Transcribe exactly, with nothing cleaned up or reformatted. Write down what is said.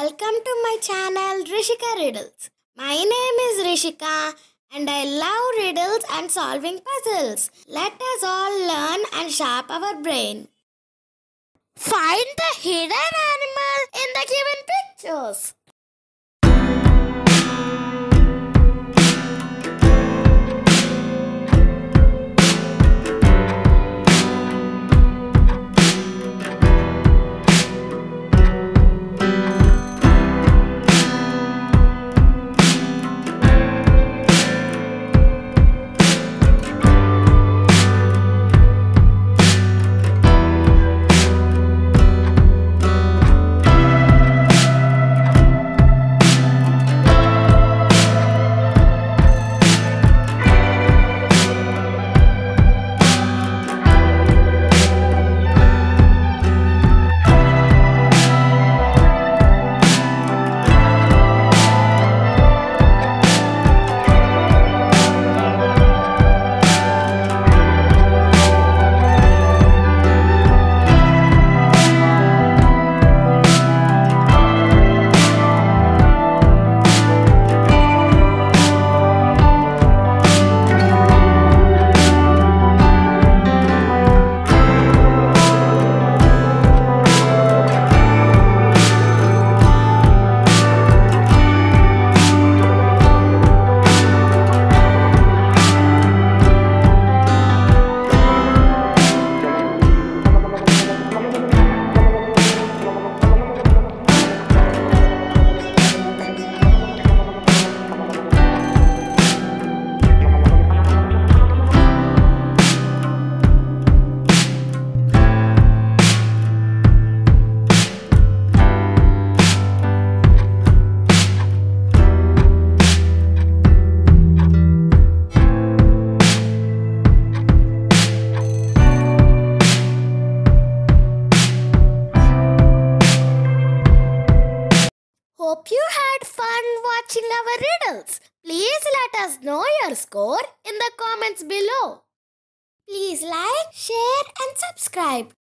Welcome to my channel Rishika Riddles. My name is Rishika and I love riddles and solving puzzles. Let us all learn and sharpen our brain. Find the hidden animal in the given pictures. Hope you had fun watching our riddles. Please let us know your score in the comments below. Please like, share and subscribe.